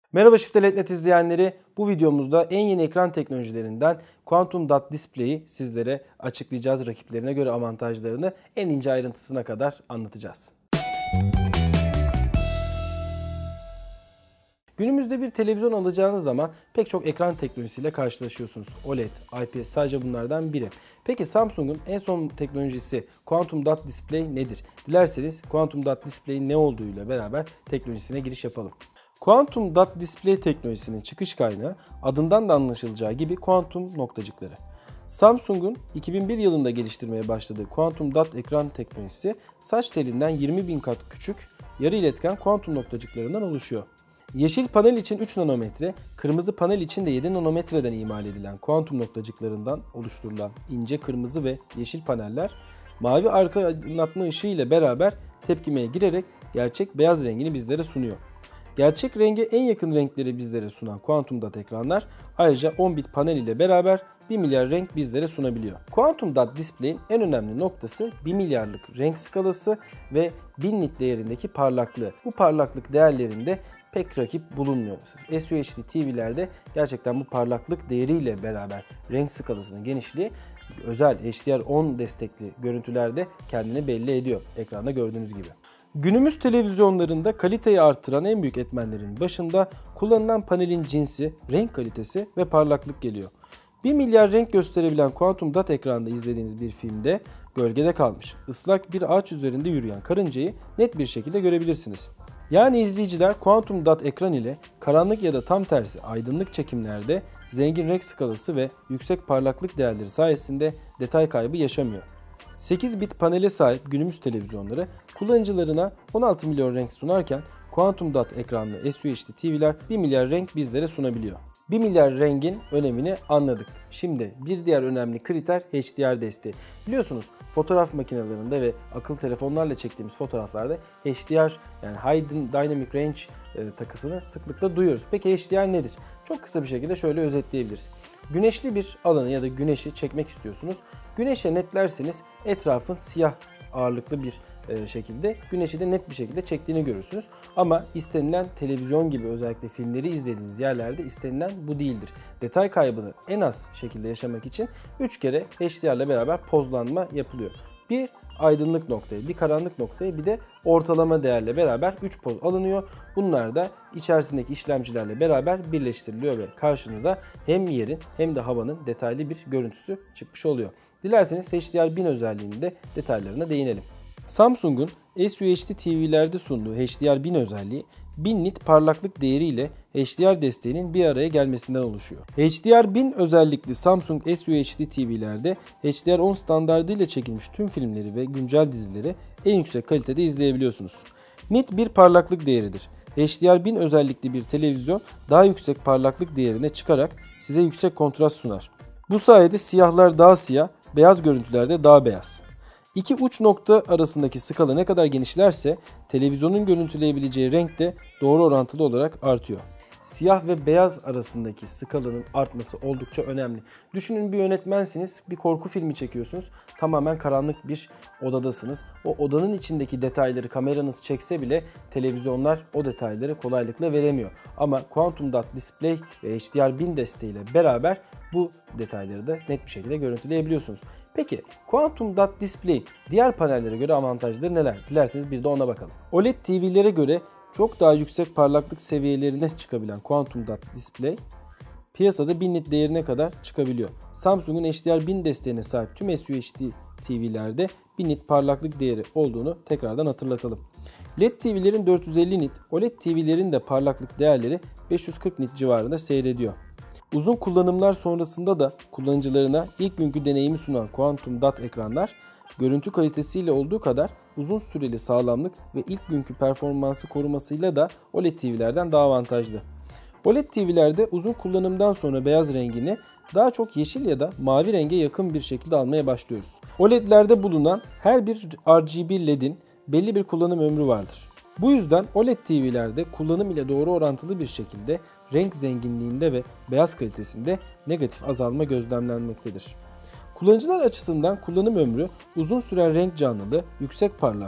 Merhaba Shift.net izleyenleri. Bu videomuzda en yeni ekran teknolojilerinden Quantum Dot Display'i sizlere açıklayacağız. Rakiplerine göre avantajlarını en ince ayrıntısına kadar anlatacağız. Günümüzde bir televizyon alacağınız zaman pek çok ekran teknolojisiyle karşılaşıyorsunuz. OLED, IPS sadece bunlardan biri. Peki Samsung'un en son teknolojisi Quantum Dot Display nedir? Dilerseniz Quantum Dot Display'in ne olduğuyla beraber teknolojisine giriş yapalım. Quantum Dot Display teknolojisinin çıkış kaynağı adından da anlaşılacağı gibi kuantum noktacıkları. Samsung'un 2001 yılında geliştirmeye başladığı Quantum Dot ekran teknolojisi saç telinden 20.000 kat küçük yarı iletken kuantum noktacıklarından oluşuyor. Yeşil panel için 3 nanometre, kırmızı panel için de 7 nanometreden imal edilen kuantum noktacıklarından oluşturulan ince kırmızı ve yeşil paneller mavi arka aydınlatma ışığı ile beraber tepkimeye girerek gerçek beyaz rengini bizlere sunuyor. Gerçek renge en yakın renkleri bizlere sunan Quantum Dot ekranlar ayrıca 10 bit panel ile beraber 1 milyar renk bizlere sunabiliyor. Quantum Dot Display'in en önemli noktası 1 milyarlık renk skalası ve 1000 nit değerindeki parlaklığı. Bu parlaklık değerlerinde pek rakip bulunmuyor. SUHD TV'lerde gerçekten bu parlaklık değeriyle beraber renk skalasının genişliği özel HDR10 destekli görüntülerde kendini belli ediyor. Ekranda gördüğünüz gibi. Günümüz televizyonlarında kaliteyi artıran en büyük etmenlerin başında kullanılan panelin cinsi, renk kalitesi ve parlaklık geliyor. 1 milyar renk gösterebilen Quantum Dot ekranda izlediğiniz bir filmde gölgede kalmış, ıslak bir ağaç üzerinde yürüyen karıncayı net bir şekilde görebilirsiniz. Yani izleyiciler Quantum Dot ekran ile karanlık ya da tam tersi aydınlık çekimlerde zengin renk skalası ve yüksek parlaklık değerleri sayesinde detay kaybı yaşamıyor. 8 bit panele sahip günümüz televizyonları kullanıcılarına 16 milyon renk sunarken Quantum Dot ekranlı SUHD TV'ler 1 milyar renk bizlere sunabiliyor. 1 milyar rengin önemini anladık. Şimdi bir diğer önemli kriter HDR desteği. Biliyorsunuz fotoğraf makinelerinde ve akıllı telefonlarla çektiğimiz fotoğraflarda HDR yani High Dynamic Range takısını sıklıkla duyuyoruz. Peki HDR nedir? Çok kısa bir şekilde şöyle özetleyebiliriz. Güneşli bir alanı ya da güneşi çekmek istiyorsunuz. Güneşe netlerseniz etrafın siyah ağırlıklı bir şekilde güneşi de net bir şekilde çektiğini görürsünüz. Ama istenilen televizyon gibi özellikle filmleri izlediğiniz yerlerde istenilen bu değildir. Detay kaybını en az şekilde yaşamak için 3 kere HDR ile beraber pozlanma yapılıyor. Bir aydınlık noktaya, bir karanlık noktaya, bir de ortalama değerle beraber 3 poz alınıyor. Bunlar da içerisindeki işlemcilerle beraber birleştiriliyor ve karşınıza hem yerin hem de havanın detaylı bir görüntüsü çıkmış oluyor. Dilerseniz HDR1000 özelliğinin de detaylarına değinelim. Samsung'un SUHD TV'lerde sunduğu HDR1000 özelliği 1000 nit parlaklık değeriyle HDR desteğinin bir araya gelmesinden oluşuyor. HDR1000 özellikli Samsung SUHD TV'lerde HDR10 standardıyla çekilmiş tüm filmleri ve güncel dizileri en yüksek kalitede izleyebiliyorsunuz. Nit bir parlaklık değeridir. HDR1000 özellikli bir televizyon daha yüksek parlaklık değerine çıkarak size yüksek kontrast sunar. Bu sayede siyahlar daha siyah, beyaz görüntülerde daha beyaz. İki uç nokta arasındaki skala ne kadar genişlerse televizyonun görüntüleyebileceği renk de doğru orantılı olarak artıyor. Siyah ve beyaz arasındaki skalanın artması oldukça önemli. Düşünün bir yönetmensiniz, bir korku filmi çekiyorsunuz. Tamamen karanlık bir odadasınız. O odanın içindeki detayları kameranız çekse bile televizyonlar o detayları kolaylıkla veremiyor. Ama Quantum Dot Display ve HDR1000 desteğiyle beraber bu detayları da net bir şekilde görüntüleyebiliyorsunuz. Peki Quantum Dot Display diğer panellere göre avantajları neler? Dilerseniz bir de ona bakalım. OLED TV'lere göre çok daha yüksek parlaklık seviyelerine çıkabilen Quantum Dot Display piyasada 1000 nit değerine kadar çıkabiliyor. Samsung'un HDR1000 desteğine sahip tüm SUHD TV'lerde 1000 nit parlaklık değeri olduğunu tekrardan hatırlatalım. LED TV'lerin 450 nit, OLED TV'lerin de parlaklık değerleri 540 nit civarında seyrediyor. Uzun kullanımlar sonrasında da kullanıcılarına ilk günkü deneyimi sunan Quantum Dot ekranlar görüntü kalitesiyle olduğu kadar uzun süreli sağlamlık ve ilk günkü performansı korumasıyla da OLED TV'lerden daha avantajlı. OLED TV'lerde uzun kullanımdan sonra beyaz rengini daha çok yeşil ya da mavi renge yakın bir şekilde almaya başlıyoruz. OLED'lerde bulunan her bir RGB LED'in belli bir kullanım ömrü vardır. Bu yüzden OLED TV'lerde kullanım ile doğru orantılı bir şekilde renk zenginliğinde ve beyaz kalitesinde negatif azalma gözlemlenmektedir. Kullanıcılar açısından kullanım ömrü, uzun süren renk canlılığı, yüksek parlaklık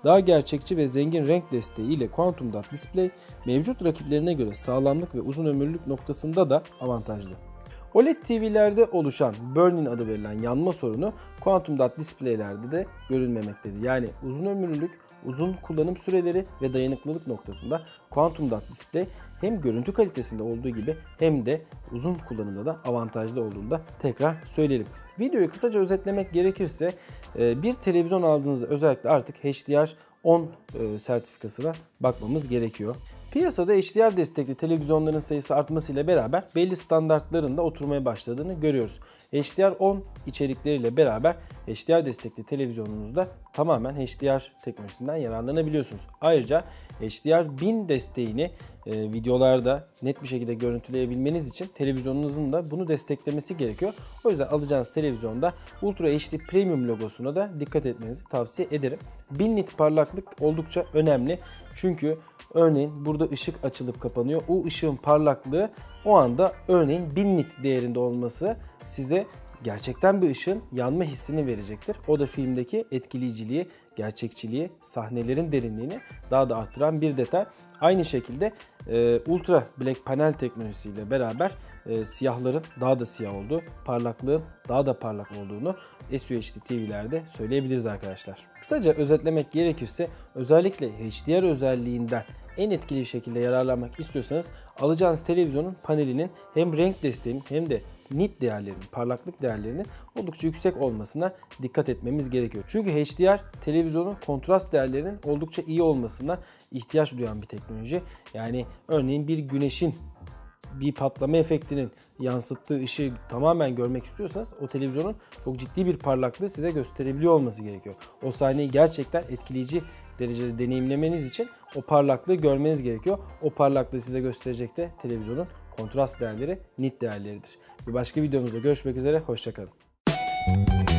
Daha gerçekçi ve zengin renk desteği ile Quantum Dot Display mevcut rakiplerine göre sağlamlık ve uzun ömürlülük noktasında da avantajlı. OLED TV'lerde oluşan burn-in adı verilen yanma sorunu Quantum Dot Display'lerde de görülmemektedir. Yani uzun ömürlülük, uzun kullanım süreleri ve dayanıklılık noktasında Quantum Dot Display hem görüntü kalitesinde olduğu gibi hem de uzun kullanımda da avantajlı olduğunu da tekrar söyleyelim. Videoyu kısaca özetlemek gerekirse bir televizyon aldığınızda özellikle artık HDR10 sertifikasına bakmamız gerekiyor. Piyasada HDR destekli televizyonların sayısı artmasıyla beraber belli standartların da oturmaya başladığını görüyoruz. HDR10 içerikleriyle beraber HDR destekli televizyonunuzda tamamen HDR teknolojisinden yararlanabiliyorsunuz. Ayrıca HDR1000 desteğini videolarda net bir şekilde görüntüleyebilmeniz için televizyonunuzun da bunu desteklemesi gerekiyor. O yüzden alacağınız televizyonda Ultra HD Premium logosuna da dikkat etmenizi tavsiye ederim. 1000 nit parlaklık oldukça önemli. Çünkü örneğin burada ışık açılıp kapanıyor. O ışığın parlaklığı o anda örneğin 1000 nit değerinde olması size gerçekten bir ışığın yanma hissini verecektir. O da filmdeki etkileyiciliği, gerçekçiliği, sahnelerin derinliğini daha da arttıran bir detay. Aynı şekilde Ultra Black panel teknolojisiyle beraber siyahların daha da siyah olduğu, parlaklığın daha da parlak olduğunu SUHD TV'lerde söyleyebiliriz arkadaşlar. Kısaca özetlemek gerekirse özellikle HDR özelliğinden en etkili bir şekilde yararlanmak istiyorsanız alacağınız televizyonun panelinin hem renk desteğinin hem de nit değerlerinin, parlaklık değerlerinin oldukça yüksek olmasına dikkat etmemiz gerekiyor. Çünkü HDR televizyonun kontrast değerlerinin oldukça iyi olmasına ihtiyaç duyan bir teknoloji. Yani örneğin bir güneşin bir patlama efektinin yansıttığı ışığı tamamen görmek istiyorsanız o televizyonun çok ciddi bir parlaklığı size gösterebiliyor olması gerekiyor. O sahneyi gerçekten etkileyici derecede deneyimlemeniz için o parlaklığı görmeniz gerekiyor. O parlaklığı size gösterecek de televizyonun kontrast değerleri, nit değerleridir. Bir başka videomuzda görüşmek üzere, hoşça kalın.